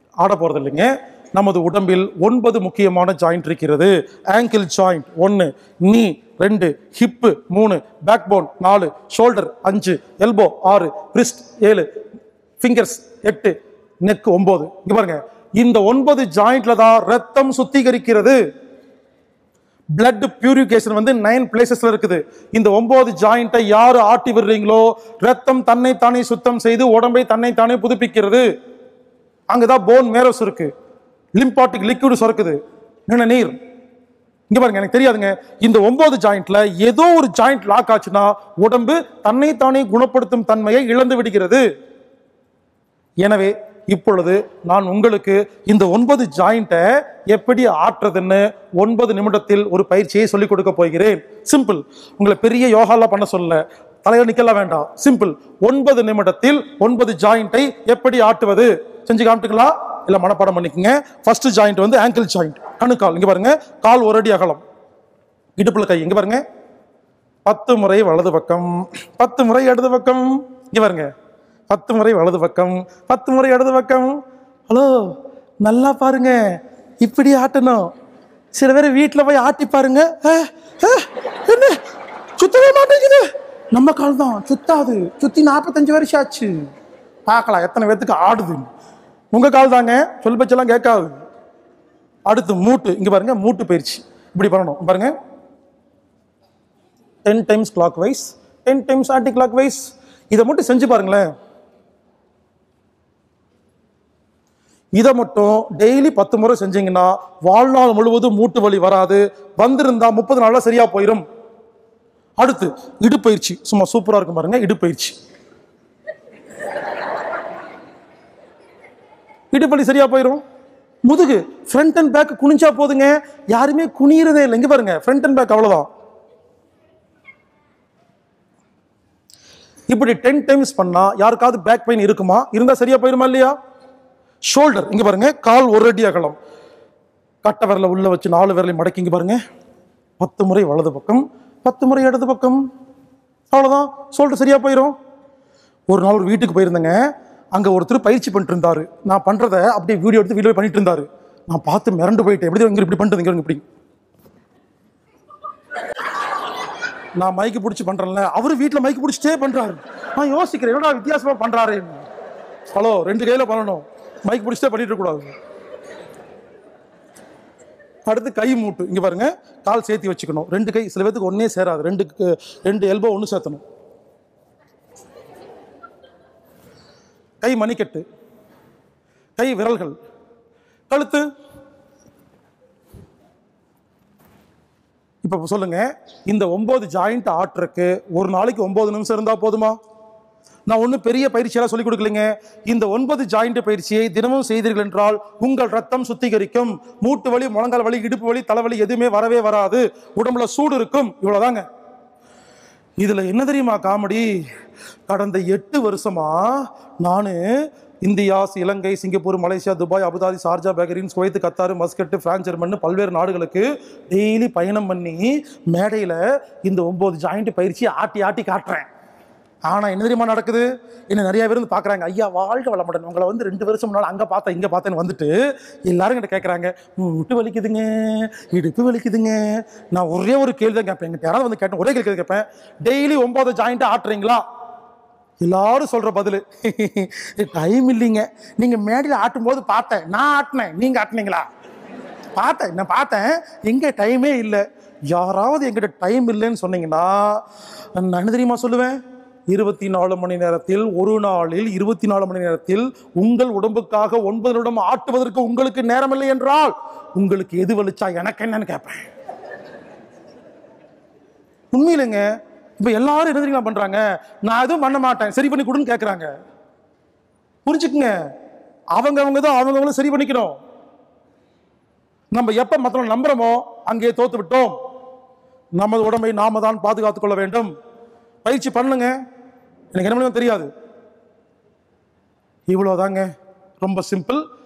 ஆட போறது இல்லைங்க. நமது உடம்பில் 9 முக்கியமான ஜாயிண்ட் இருக்கிறது. Angle joint 1, knee 2, hip 3, back bone 4, shoulder 5, elbow 6, wrist 7, fingers 8, neck 9. இங்க பாருங்க, இந்த 9 ஜாயிண்ட்ல தான் ரத்தம் சுத்திகரிக்கிறது. பிளட் பியூரிஃபிகேஷன் வந்து 9 பிளேசஸ்ல இருக்குது. இந்த 9 ஜாயிண்டை யாரு ஆட்டி விடுறீங்களோ ரத்தம் தன்னை தானே சுத்தம் செய்து உடம்பை தன்னை தானே புதுப்பிக்கிறது. அங்கதான் போன் மேரோஸ் இருக்கு, லிம்பாட்டிக் லிக்விட் சுரக்குது, நீர். இங்க பாருங்க, எனக்கு தெரியாதுங்க, இந்த 9 ஜாயிண்ட்ல ஏதோ ஒரு ஜாயிண்ட் லாக் ஆச்சுன்னா உடம்பு தன்னை தானே குணப்படுத்தும் தன்மையை இழந்து விடுகிறது. எனவே இப்பொழுது நான் உங்களுக்கு இந்த 9 ஜாயிண்ட்டை எப்படி ஆற்றுறதுன்னு 9 நிமிடத்தில் ஒரு பயிற்சியை சொல்லிக் கொடுக்க போகிறேன். சிம்பிள். உங்களை பெரிய யோகாலாம் பண்ண சொல்லல, தலையில நிக்கலாம் வேண்டாம். சிம்பிள். 9 நிமிடத்தில் 9 ஜாயிண்டை எப்படி ஆட்டுவது செஞ்சு காமிட்டுங்களா? இல்ல மனப்பாடம் பண்ணிக்கங்க. ஃபர்ஸ்ட் ஜாயிண்ட் வந்து ஆங்கிள் ஜாயிண்ட், கணுக்கால். இங்க பாருங்க, கால் 1 அடி அகலம், இடுப்புல கை. இங்க பாருங்க, 10 முறை வலது பக்கம், 10 முறை இடது பக்கம். இங்க பாருங்க, 10 முறை வலது பக்கம், 10 முறை இடது பக்கம். ஹலோ, நல்லா பாருங்க, இப்படி ஆட்டணும். சில பேர் வீட்டில் போய் ஆட்டி பாருங்க, என்ன சுத்தவே மாட்டேங்குது. நம்ம கால் தான் சுத்தாது, சுத்தி 45 வருஷம் ஆச்சு. பார்க்கலாம் எத்தனை பேத்துக்கு ஆடுது. உங்க கால் தாங்க, சொல் பச்செல்லாம் கேட்காது. அடுத்து மூட்டு. இங்க பாருங்க, மூட்டு பயிற்சி இப்படி பண்ணணும். பாருங்க, 10 times clockwise, 10 times anticlockwise. இதை மட்டும் செஞ்சு பாருங்களேன். இதை மட்டும் டெய்லி 10 முறை செஞ்சீங்கன்னா வாழ்நாள் முழுவதும் மூட்டு வலி வராது. வந்திருந்தா 30 நாள்ல சரியா போயிடும். அடுத்து இடுப்பயிற்சி, சும்மா சூப்பரா இருக்கும் பாருங்க. இடுப்பயிற்சி, இடுப்பலி சரியா போயிடும். முதுகு, ஃப்ரண்ட் அண்ட் பேக் குனிஞ்சா போதுங்க. யாருமே குனியறதே இல்லை. இங்க பாருங்க, ஃப்ரண்ட் அண்ட் பேக் அவ்வளவுதான். இப்படி 10 டைம்ஸ் பண்ணா யாருக்காவது பேக் பெயின் இருக்குமா? இருந்தா சரியா போயிருமா இல்லையா? ஷோல்டர். இங்க பாருங்க, கால் 1 அடி அகலம், கட்டை விரல உள்ள வச்சு 4 விரலை மடக்கி. இங்க பாருங்க, 10 முறை வலது பக்கம், 10 முறை இடது பக்கம். அவ்வளவுதான், ஷோல்டர் சரியா போயிடும். ஒரு நாள் ஒரு வீட்டுக்கு போயிருந்தேங்க. அங்க ஒருத்தர் பயிற்சி பண்ணிட்டு இருந்தாரு. நான் பண்றத அப்படியே வீடியோ எடுத்து வீடியோ பண்ணிட்டு இருந்தாரு. நான் பார்த்து மிரண்டு போயிட்டேன். எப்படி இங்க இப்படி பண்றது, இப்படி நான் மைக்கு பிடிச்சி பண்றேன்ல, அவரு வீட்டுல மைக்கு பிடிச்சிட்டே பண்றாரு. நான் யோசிக்கிறேன், என்னடா வித்தியாசமா பண்றாரு. ஹலோ, 2 கையில பண்ணணும், மைக் பிடிச்சிட்டே பண்ணிட்டு கூடாது. அடுத்து கை மூட்டு. இங்க பாருங்க, கால் சேர்த்து வச்சுக்கணும். 2 கை, சில பேருக்கு ஒன்னே சேராது, 2 எல்போ ஒன்று சேர்த்தணும். கை மணிக்கட்டு, கை விரல்கள், கழுத்து. இப்ப சொல்லுங்க, இந்த 9 ஜாயிண்ட் ஆட்டுறக்கு ஒரு நாளைக்கு 9 நிமிஷம் இருந்தா போதுமா? நான் ஒன்றும் பெரிய பயிற்சியெல்லாம் சொல்லிக் கொடுக்கலைங்க. இந்த 9 ஜாயிண்ட் பயிற்சியை தினமும் செய்தீர்கள் என்றால் உங்கள் ரத்தம் சுத்திகரிக்கும். மூட்டு வலி, முழங்கால் வலி, இடுப்பு வலி, தலைவலி எதுவுமே வரவே வராது. உடம்புல சூடு இருக்கும். இவ்வளவுதாங்க. இதுல என்ன தெரியுமா காமெடி? கடந்த 8 வருஷமா நானு இந்தியா, இலங்கை, Singapore, Malaysia, Dubai, Abu Dhabi, Sharjah, Bahrain, Kuwait, Qatar, Muscat, France, German பல்வேறு நாடுகளுக்கு டெய்லி பயணம் பண்ணி மேடையில இந்த 9 ஜாயிண்ட் பயிற்சி ஆட்டி ஆட்டி காட்டுறேன். ஆனா என்ன தெரியுமா நடக்குது? என்ன நிறைய பேர் வந்து பாக்குறாங்க, ஐயா வாழ்க வளமுடன், உங்களை வந்து 2 வருஷம் முன்னால அங்க பார்த்தேன் இங்க பார்த்தேன்னு வந்துட்டு எல்லாரும் கிட்ட கேட்கறாங்க, முட்டு வலிக்குதுங்க, இடுப்பு வலிக்குதுங்க. நான் ஒரே ஒரு கேள்வி தான் கேட்பேன். எங்கிட்ட யாராவது வந்து கேட்டேன், ஒரே கேள்வி கேட்பேன், டெய்லி 9 ஜாயிண்ட் ஆட்டுறீங்களா? எல்லாரும் சொல்ற பதில், டைம் இல்லைங்க. நீங்க மேடையில் ஆட்டும் போது பார்த்தேன், நான் ஆட்டினேன், நீங்க ஆட்டினீங்களா? பார்த்தேன், நான் பார்த்தேன், எங்க டைமே இல்லை. யாராவது எங்கிட்ட டைம் இல்லைன்னு சொன்னீங்கன்னா நான் என்ன தெரியுமா சொல்லுவேன்? 24 மணி நேரத்தில், ஒரு நாளில் 24 மணி நேரத்தில் உங்கள் உடம்புக்காக 9 நிமிடம் ஆட்டுவதற்கு உங்களுக்கு நேரம் இல்லை என்றால் உங்களுக்கு எது வலிச்சா எனக்கு என்னன்னு கேட்பேன். உண்மையிலங்க. இப்ப எல்லாரும் என்ன தெரியுமா பண்றாங்க? நான் எதுவும் பண்ண மாட்டேன், சரி பண்ணி கொடுன்னு கேட்கறாங்க. புரிஞ்சுக்குங்க, அவங்க தான் அவங்களும் சரி பண்ணிக்கணும். நம்ம எப்ப மற்றவங்க நம்புறோமோ அங்கே தோத்து விட்டோம். நமது உடம்பை நாம தான் பாதுகாத்துக் கொள்ள வேண்டும். பயிற்சி பண்ணுங்க. எனக்கு என்ன தெரியாது. இவ்வளவுதாங்க, ரொம்ப சிம்பிள்.